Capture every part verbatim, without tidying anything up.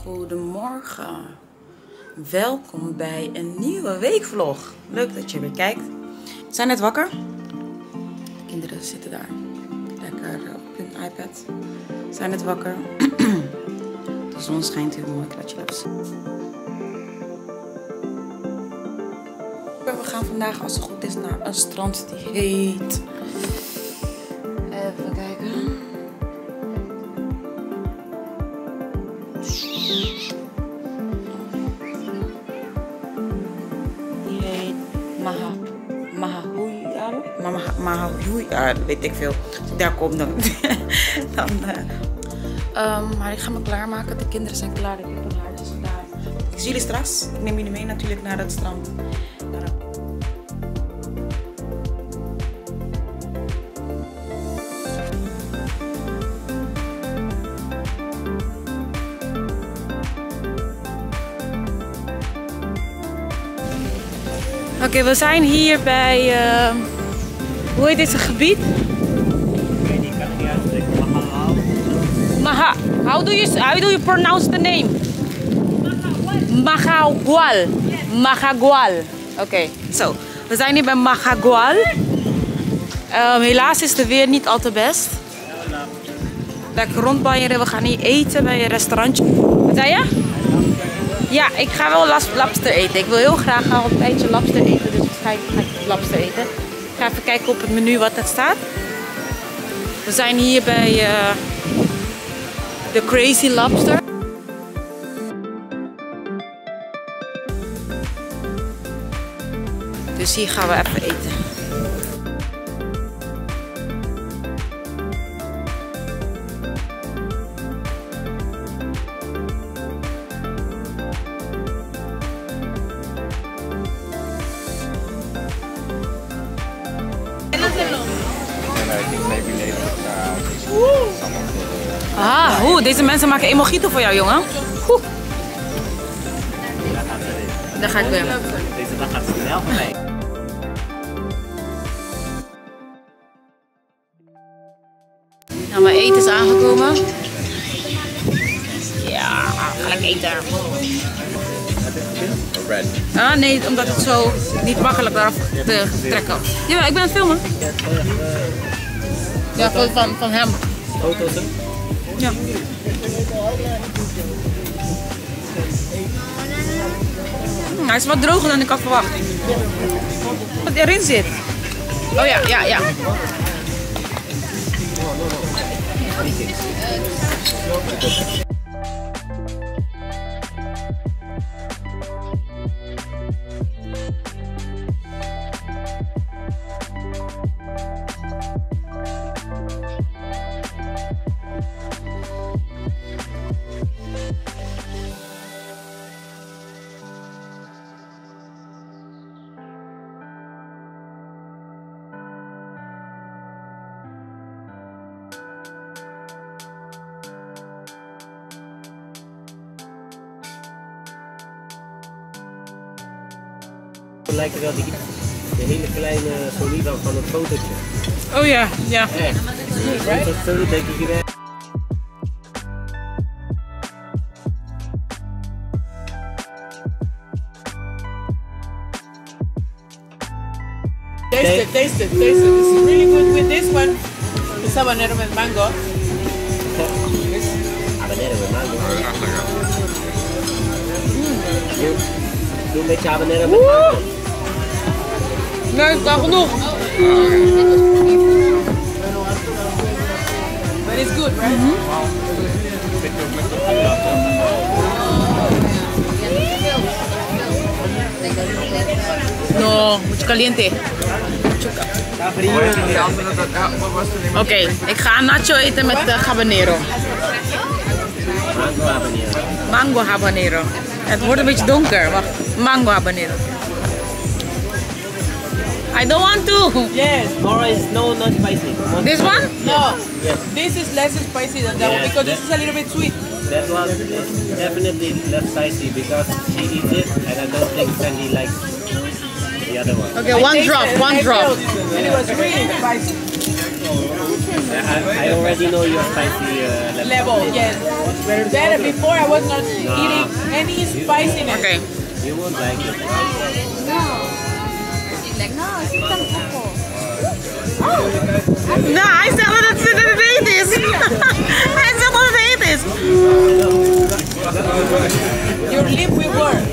Goedemorgen. Welkom bij een nieuwe weekvlog. Leuk dat je weer kijkt. We zijn net wakker. De kinderen zitten daar lekker op hun iPad. We zijn net wakker. De zon schijnt heel mooi, klatje. We gaan vandaag, als het goed is, naar een strand die heet... Even kijken. Die heet Maha, Mahahuiar. Maha, Mahahuiar, weet ik veel. Als ik daar kom dan... dan uh... um, maar ik ga me klaarmaken. De kinderen zijn klaar. Ik heb haar dus daar. Ik zie jullie straks. Ik neem jullie mee natuurlijk naar het strand. Oké, okay, we zijn hier bij, uh, hoe heet dit gebied? Ik weet niet, ik kan het niet uitspreken. Maha. How do you, how do you pronounce the name? Mahagual. Mahagual. Oké, okay. Zo. We zijn hier bij Mahagual. Um, helaas is de weer niet al te best. Lekker rondbanjeren. We gaan hier eten bij een restaurantje. Wat zei je? Ja, ik ga wel labster eten. Ik wil heel graag een ontbijtje labster eten, dus waarschijnlijk ga ik labster eten. Ik ga even kijken op het menu wat er staat. We zijn hier bij uh, de Crazy Lobster. Dus hier gaan we even eten. Ah, oeh, deze mensen maken een mojito voor jou, jongen. Oeh. Daar ga ik weer. Deze dag gaat snel voor mij. Nou, mijn eten is aangekomen. Ja, ga ik eten. Red. Ah, nee, omdat het zo niet makkelijk eraf te trekken. Ja, ik ben aan het filmen. Ja, van, van, van hem. Foto's? Ja. Hmm, hij is wat droger dan ik had verwacht. Wat erin zit. Oh ja, ja, ja. Het lijkt wel die de hele kleine solido van het fotootje. Oh ja, ja. Echt. Right? Dat zo denk ik hier. Taste it, taste it, taste it. It's really good with this one. It's habanero with mango. Habanero with mango. Mm. Doe een beetje habanero met mango. Nee, ik kan genoeg. But it's good, right? Mm-hmm. No, mucho caliente. Oké, okay, ik ga nacho eten met uh, habanero. Mango habanero. Mango habanero. Het wordt een beetje donker. Wacht, mango habanero. I don't want to. Yes. Or is no, not spicy. One This one? No. Yes. This is less spicy than that Yes, one because that- this is a little bit sweet. That one is definitely less spicy because she eats it and I don't think Sandy likes the other one. Okay, I one tasted drop, it, one I drop. felt it, and it was really spicy. I, I already know your spicy uh, level. Level, yes. Better. Before I was not eating any spiciness. Oké. You won't like it. Nou, hij zegt dat het dat het heet is. Hij zegt dat het heet is. Your lip will work.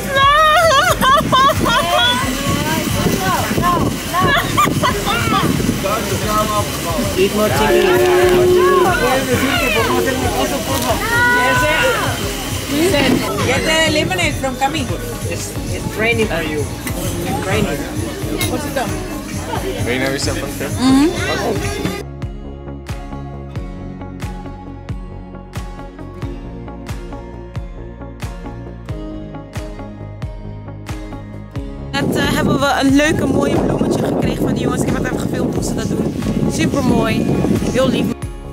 Eat more chili. Yes, sir. He said, get the lemonade from Camille. It's, it's training for you. It's training. What's it done? Wil je nou eens even vertellen? Net uh, hebben we een leuke mooie bloemetje gekregen van die jongens. Ik heb het even gefilmd hoe ze dat doen. Super mooi. Heel lief.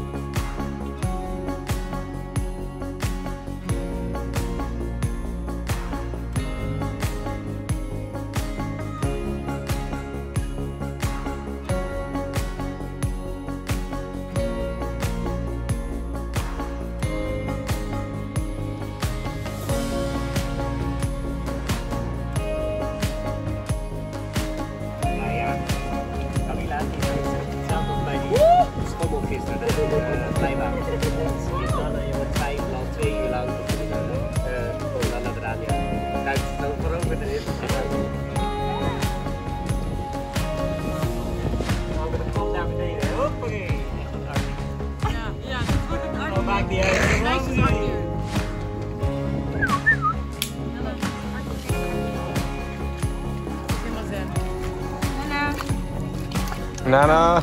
Nana.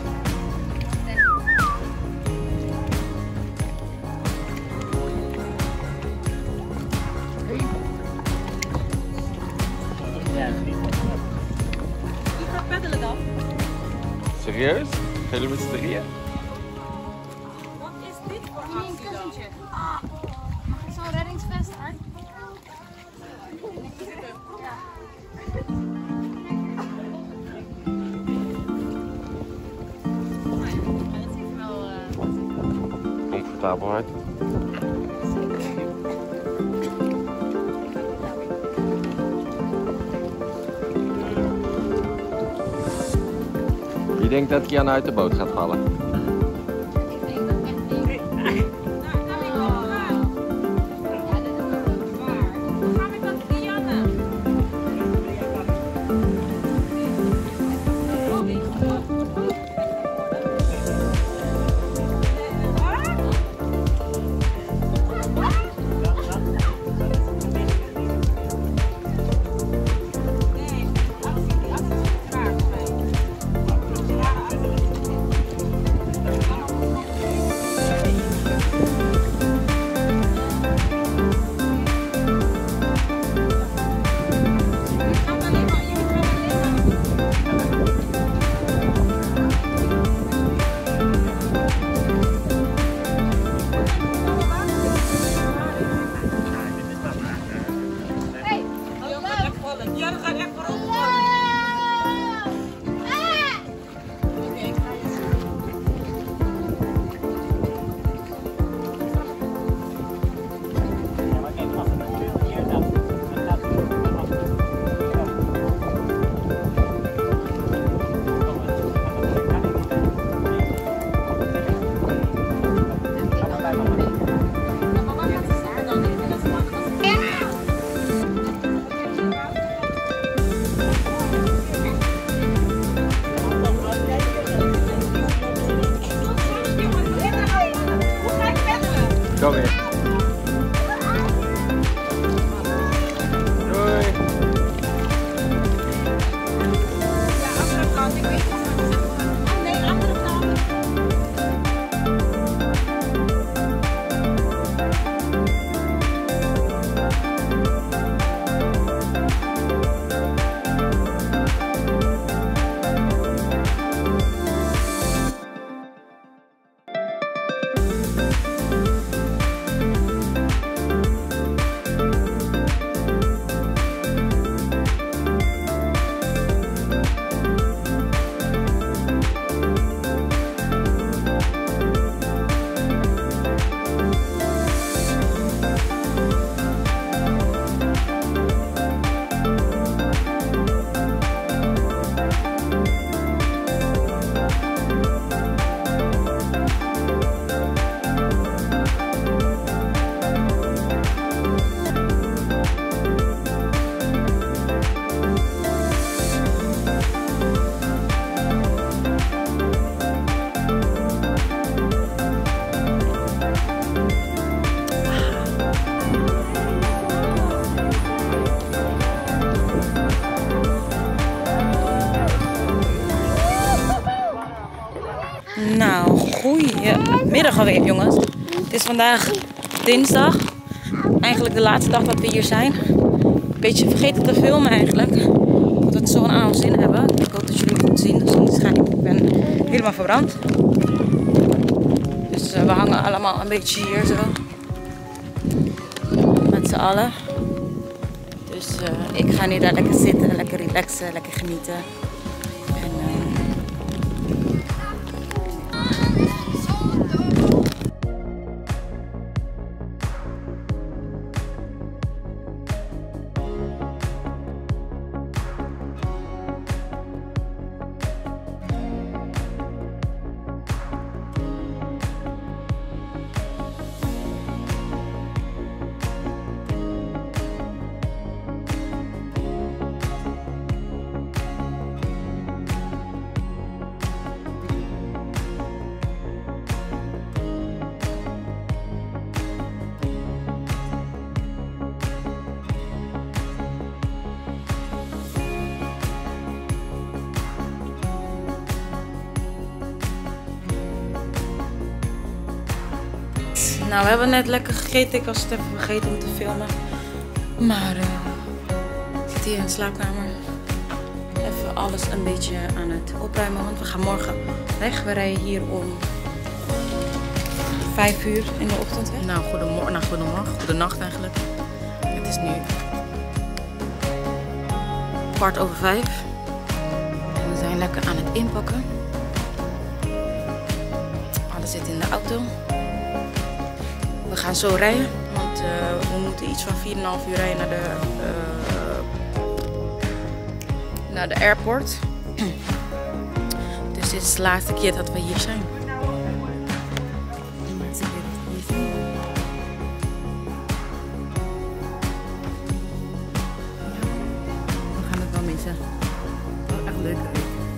Serieus? Gaan jullie met z'n drieën? Wat is dit voor actie dan? Mag ik zo'n reddingsvest uit? Comfortabel uit. Wie denkt dat Kiana uit de boot gaat vallen? Ik denk dat echt niet. Ga met dat Diana. Kom weer. Doei. Ja, andere kant. Ik weet niet wat ze zeggen. Nee, andere kant. middag alweer, jongens. Het is vandaag dinsdag. Eigenlijk de laatste dag dat we hier zijn. Een beetje vergeten te filmen eigenlijk. Omdat we het zo aan ons zin hebben. Ik hoop dat jullie het goed zien. Dus niet schijnt. Ik ben helemaal verbrand. Dus uh, we hangen allemaal een beetje hier zo. Met z'n allen. Dus uh, ik ga nu daar lekker zitten, lekker relaxen, lekker genieten. En, uh... Nou, we hebben net lekker gegeten. Ik was het even vergeten om te filmen. Maar uh, ik zit hier in de slaapkamer. Even alles een beetje aan het opruimen. Want we gaan morgen weg. We rijden hier om vijf uur in de ochtend weg. Nou, goedemorgen. Nou, goedemorgen. Goedenacht eigenlijk. Het is nu kwart over vijf. En we zijn lekker aan het inpakken. Alles zit in de auto. We gaan zo rijden, want uh, we moeten iets van vier komma vijf uur rijden naar de, uh, naar de airport. Dus dit is de laatste keer dat we hier zijn. De laatste keer dat we hier zijn. We gaan het wel missen. Oh, echt leuk.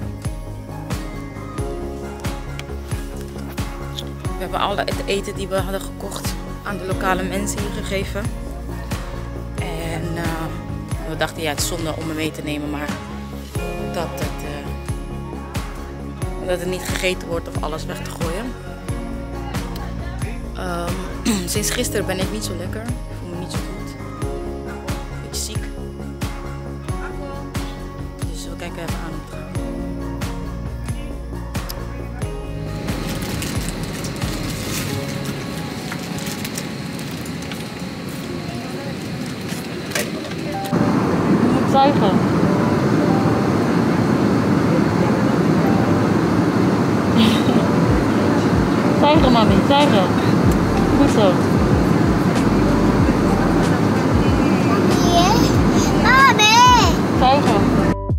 We hebben alle het eten die we hadden gekocht aan de lokale mensen hier gegeven. En uh, we dachten, ja, het is zonde om hem mee te nemen, maar dat het, uh, dat het niet gegeten wordt of alles weg te gooien. Um, sinds gisteren ben ik niet zo lekker. Ik voel me niet zo goed. Een beetje ziek. Dus we kijken even aan het gaan. Zuigen. Zuigen, mami, zuigen. Goed zo. Mami! Zuigen.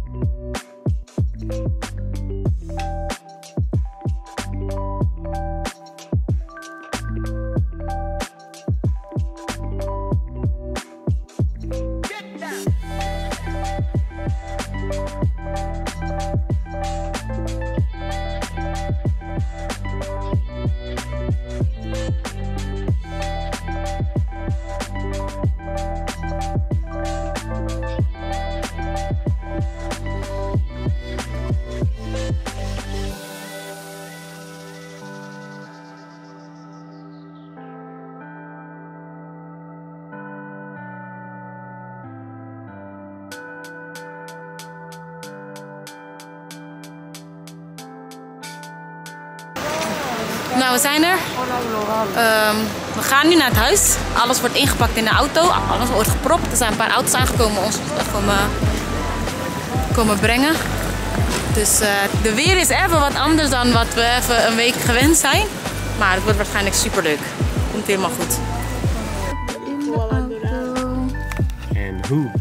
Nou, we zijn er. Um, we gaan nu naar het huis. Alles wordt ingepakt in de auto. Alles wordt gepropt. Er zijn een paar auto's aangekomen ons komen, komen brengen. Dus uh, de weer is even wat anders dan wat we even een week gewend zijn. Maar het wordt waarschijnlijk super leuk. Komt helemaal goed. In de auto. En hoe?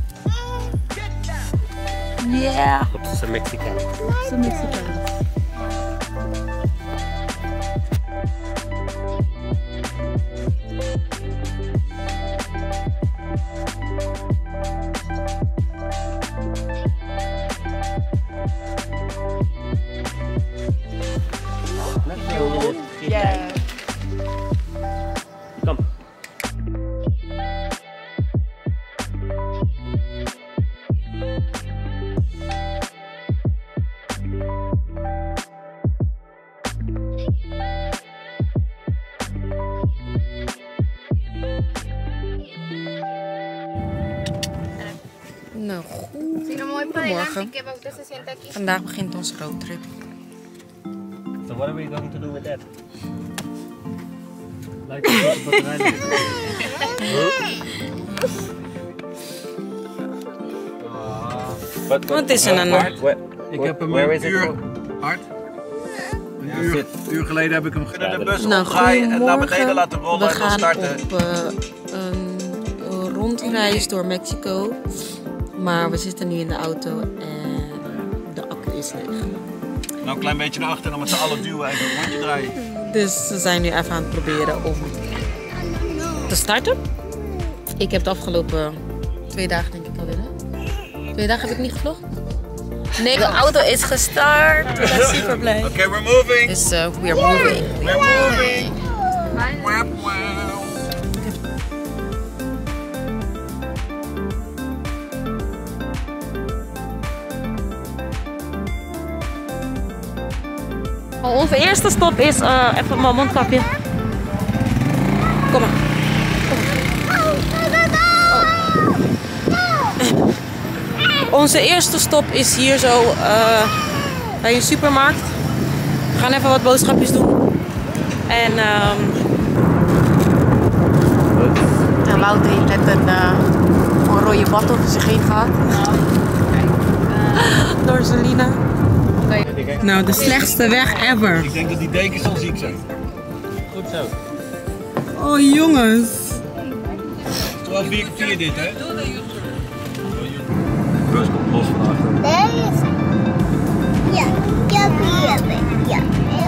Yeah. Op zijn Mexicaans. Op zijn Mexicaans. Yeah. Kom. Goedemorgen. Vandaag begint onze roadtrip. So what are we going to do with that? Like the batterij. But Wat is er dan nog? Ik heb hem Where een is it uur for? hard. Een uur, uur geleden heb ik hem kunnen de bus Nou, omdraaien en naar beneden goedemorgen. laten rollen We en dan gaan starten. op uh, een rondreis door Mexico. Maar we zitten nu in de auto en de accu is leeg. Nou een klein beetje naar achter en dan met z'n allen duwen en een rondje draaien. Dus we zijn nu even aan het proberen om te starten. Ik heb de afgelopen twee dagen denk ik alweer. Hè? Twee dagen heb ik niet gevlogd. Nee, de auto is gestart. We zijn super blij. Oké, okay, we're moving. Dus uh, we are moving. We're moving. Wap, wap. Onze eerste stop is uh, even mijn mondkapje. Kom maar. Onze eerste stop is hier zo uh, bij een supermarkt. We gaan even wat boodschapjes doen. En um... ja, Wouter heeft net een, uh, een rode bad over zich heen gehad. Door Selina. Nou, de slechtste weg ever. Ik denk dat die dekens al ziek zijn. Goed zo. Oh jongens. Het is wel vier keer vier dit, hè? De bus komt los van achter. Ja, ja, ja, ja.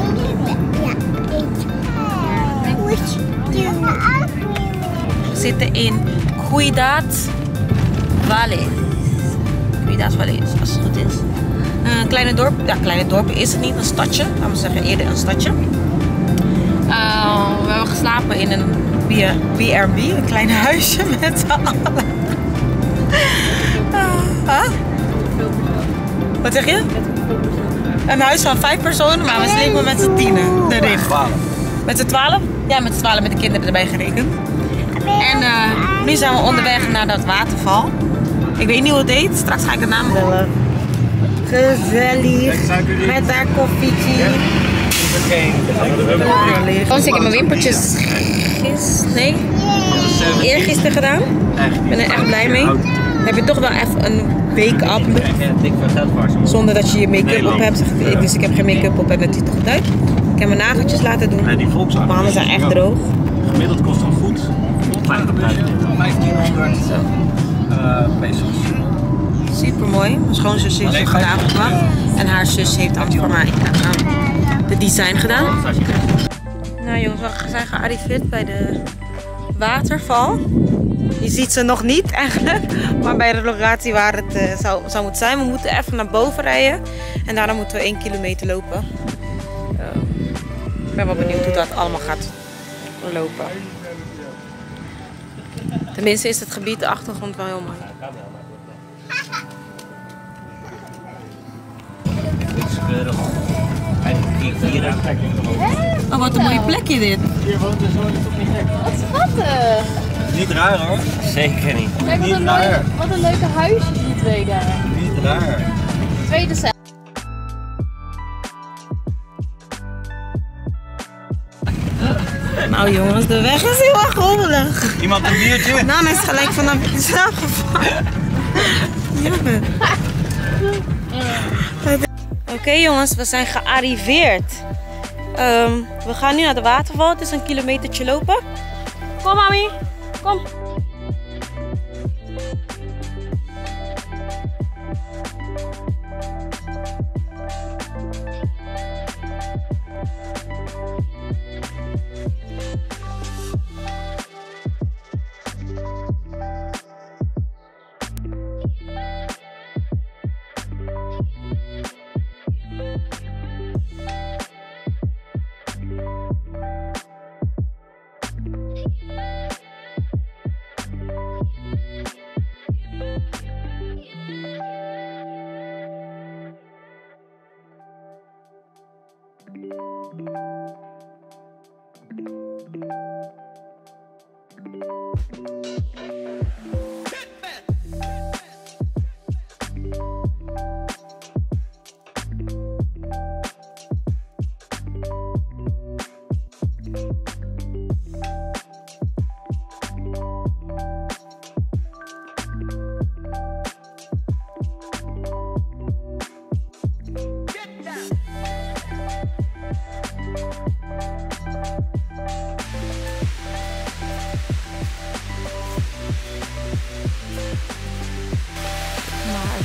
We zitten in Ciudad Valles. Ciudad Valles, als het goed is. Een kleine dorp, ja, kleine dorp is het niet, een stadje. Laten we zeggen eerder een stadje. Uh, we hebben geslapen in een B en B, een klein huisje met z'n allen. Uh, huh? Wat zeg je? Een huis van vijf personen, maar we slepen met z'n tienen erin. Met z'n twaalf? Ja, met z'n twaalf met de kinderen erbij gerekend. En uh, nu zijn we onderweg naar dat waterval. Ik weet niet hoe het heet, straks ga ik de naam bellen. Gezellig, met haar koffietje. Anders ik heb mijn wimpertjes gis, nee, eergisteren gedaan. Ik ben er echt blij mee. Dan heb je toch wel even een wake-up zonder dat je je make-up op hebt. Dus ik heb geen make-up op en het ziet er goed uit. Ik heb mijn nageltjes laten doen. Nee, die Volkswagen. Mijn handen zijn echt droog. Gemiddeld kost een voet vijftienhonderd uh, pesos. Super mooi. Mijn schoonzus heeft het gedaan gebracht. En haar zus heeft dan voor mij uh, de design gedaan. Nou jongens, we zijn gearriveerd bij de waterval. Je ziet ze nog niet eigenlijk, maar bij de locatie waar het uh, zou, zou moeten zijn. We moeten even naar boven rijden en daarna moeten we één kilometer lopen. Uh, ik ben wel benieuwd hoe dat allemaal gaat lopen. Tenminste is het gebied, de achtergrond wel heel mooi. Oh, wat een mooie plekje dit. Hier woont er zo toch niet gek. Wat schattig. Niet raar hoor. Zeker niet. Kijk, wat Niet een, raar. leuke, wat een leuke huisjes die twee daar. Niet raar. Tweede cel. Nou jongens, de weg is heel erg rommelig. Iemand een biertje? Nana is gelijk vanaf de straat gevallen. Ja. Oké okay, jongens, we zijn gearriveerd. Um, we gaan nu naar de waterval. Het is een kilometertje lopen. Kom mami, kom.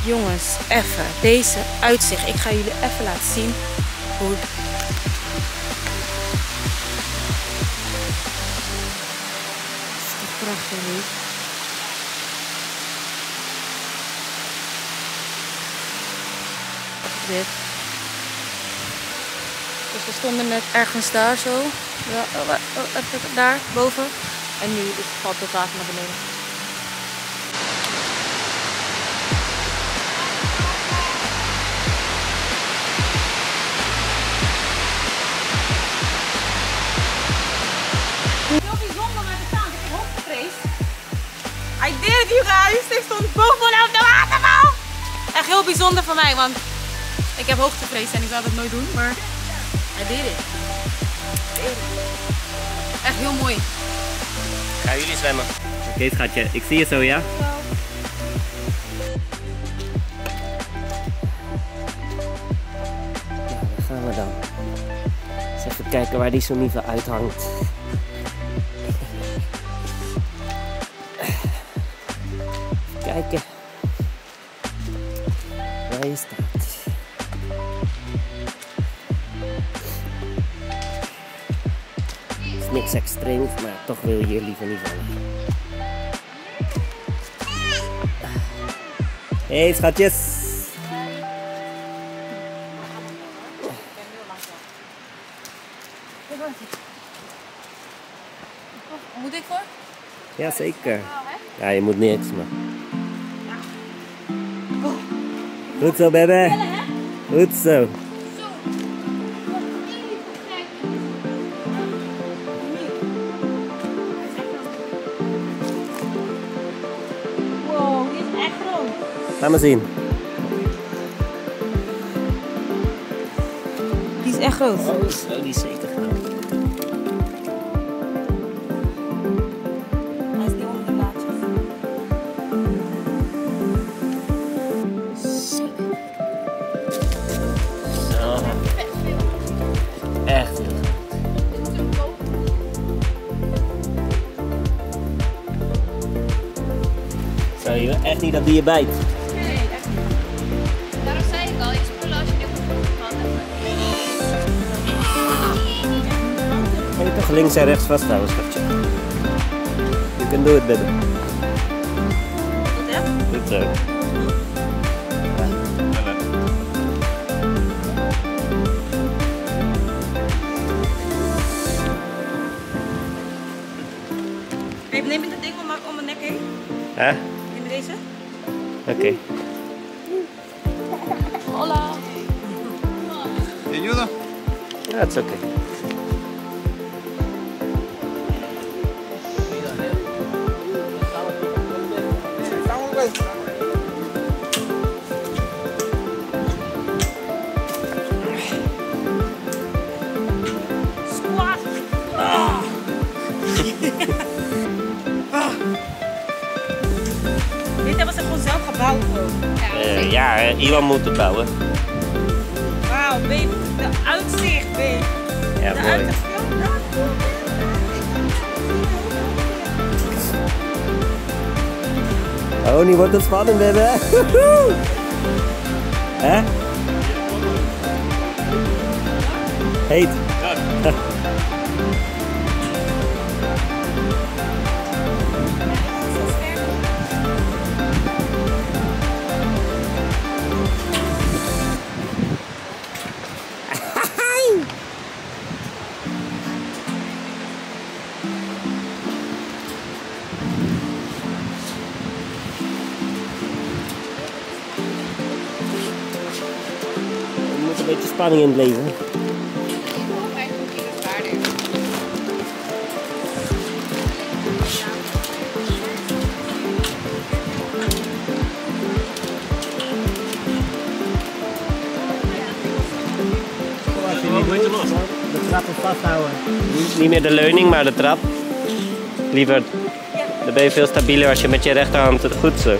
Jongens, even deze uitzicht. Ik ga jullie even laten zien hoe. Het is toch prachtig niet? Dit. Dus we stonden net ergens daar zo. Ja, oh, oh, even daar boven. En nu is het valt het water naar beneden. Heel bijzonder met de staan. Ik heb hoogtevrees. I did it, you guys. Ik stond bovenop de waterval. Echt heel bijzonder voor mij, want ik heb hoogtevrees en ik zou dat nooit doen, maar I did it. Echt heel mooi. Gaan jullie zwemmen? Oké, okay, schatje. Ik zie je zo, ja? Ja, daar gaan we dan. Eens even kijken waar die zo niet uithangt. Even kijken waar je staat. Het is niks extreems, maar toch wil je hier liever niet vallen. Hé hey, schatjes! Moet ik voor? Jazeker. Ja, je moet niks, maar... Goed zo, baby. Goed zo. Wow, die is echt groot. Laat maar zien. Die is echt groot. Oh, zo, die is zeker groot. Hij is niet onder de blaadjes. Zo. Echt heel groot. Zo, je wil echt niet dat die je bijt. Nee, echt niet. Daarom zei ik al, je spullen als je dit moet gaan. Kan je toch links en rechts vasthouden, schatje? You can do it, baby. Goed hè? Goed zo. Hey, neem je dat ding om, om mijn nek heen? Hè? Neem je deze? Oké. Okay. Hola. ¿Te ayudo? Ja, het is oké. Squat. Ah. Dit hebben ze gewoon zelf gebouwd. Uh, ja, uh, Iwan moet het bouwen. Wauw, babe. De uitzicht, babe. Ja, De mooi. uitzicht. Oh, nu wordt het spannend, baby. Hè? Heet. Er moet een beetje spanning in het leven. vijftien kilo zwaarder. De trap vasthouden. Niet meer de leuning, maar de trap. Liever, dan ben je veel stabieler als je met je rechterhand het goed zo.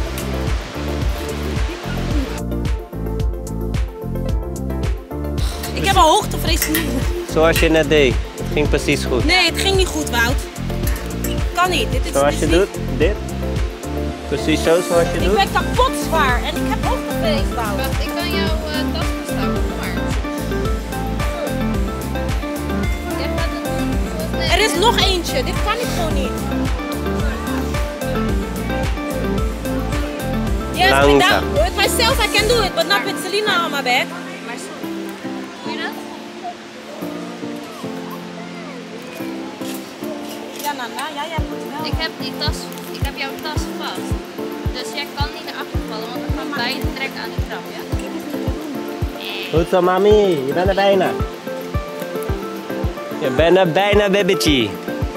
Ik heb een hoogtevrees. Zoals je net deed. Het ging precies goed. Nee, het ging niet goed, Wout. Kan niet. Dit is, Zoals dit je is doet, dit. Precies zo zoals je Ik doet. ben kapot zwaar en ik heb ook een feestbouw. Wacht, ik kan jouw uh, tas vasthouden. Kom maar. Jij gaat het doen zoals net. Er is nog eentje, dit kan ik gewoon niet. Yes, Langzaam. without, with myself I can do it, but not with Selena on my back. Maar zo. Doe je dat? Ja, Nanda, ja, jij moet wel. Ik heb die tas, ik heb jouw tas vast. Dus jij kan niet naar achter vallen, want dan gaat beide trekken aan die trap, ja? Nee. Goed zo, mami. Je bent er bijna. Je bent er bijna, babytje.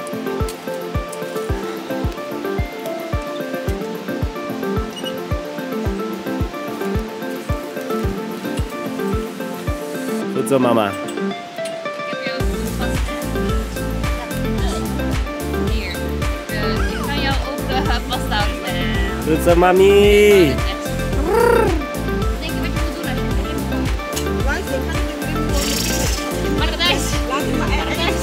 Goed zo, mama. Ik heb jou vast. Hier. Uh, ik kan jou ook uh, vasthouden. Goed zo, mami. Denk je wat je moet doen als je erin komt? Paradijs! Paradijs!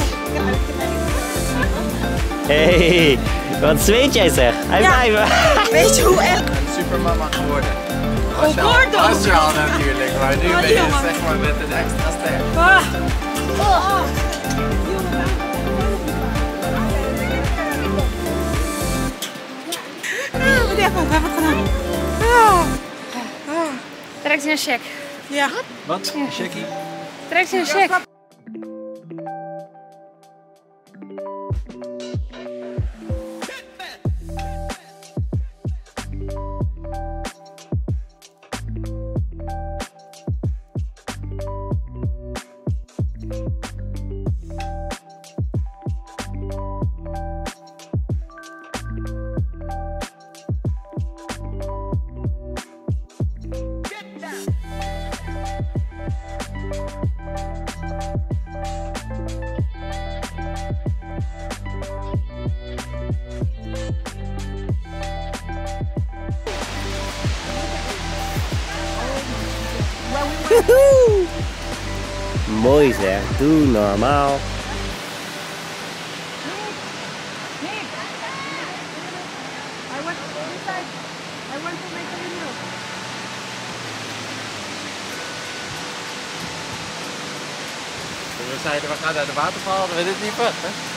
Hey, wat zweet jij zeg? Hij Ja. blijft. Weet je hoe echt? Een supermama geworden. Was je al- Geworden? Was je al natuurlijk, maar nu Oh, ben je jongen. zeg maar met een extra ster. Ah. Ah, wat even, we hebben het gedaan. Ah. Trek ze een check. Ja. Wat? Checkie? Trek ze een check. Mooi zeg, doe normaal. We zeiden we gaan naar de waterval, dat we dit niet wat, hè?